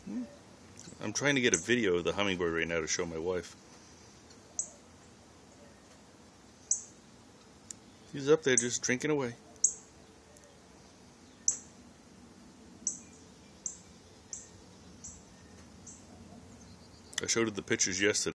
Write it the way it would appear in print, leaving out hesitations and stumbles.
I'm trying to get a video of the hummingbird right now to show my wife. He's up there just drinking away. I showed her the pictures yesterday.